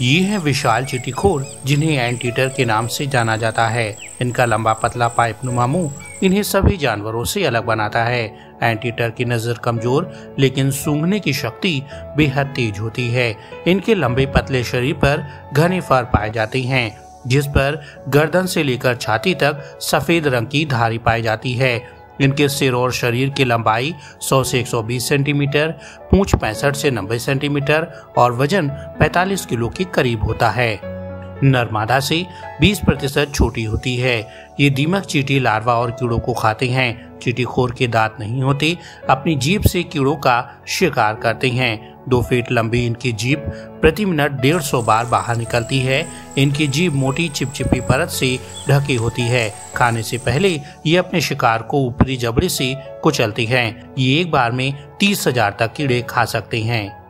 ये है विशाल चींटीखोर, जिन्हें एंटीटर के नाम से जाना जाता है। इनका लंबा पतला पाइपनुमा मुंह इन्हें सभी जानवरों से अलग बनाता है। एंटीटर की नजर कमजोर लेकिन सूंघने की शक्ति बेहद तेज होती है। इनके लंबे पतले शरीर पर घने फर पाए जाते हैं, जिस पर गर्दन से लेकर छाती तक सफेद रंग की धारी पाई जाती है। इनके सिर और शरीर की लंबाई 100 से 120 सेंटीमीटर, पूंछ 65 से 90 सेंटीमीटर और वजन 45 किलो के करीब होता है। नर मादा से 20% छोटी होती है। ये दीमक चींटी लार्वा और कीड़ों को खाते हैं। चींटीखोर के दांत नहीं होते, अपनी जीभ से कीड़ों का शिकार करते हैं। 2 फीट लंबी इनकी जीभ प्रति मिनट 150 बार बाहर निकलती है। इनकी जीभ मोटी चिपचिपी परत से ढकी होती है। खाने से पहले ये अपने शिकार को ऊपरी जबड़े से कुचलते हैं। ये एक बार में 30,000 तक कीड़े खा सकते हैं।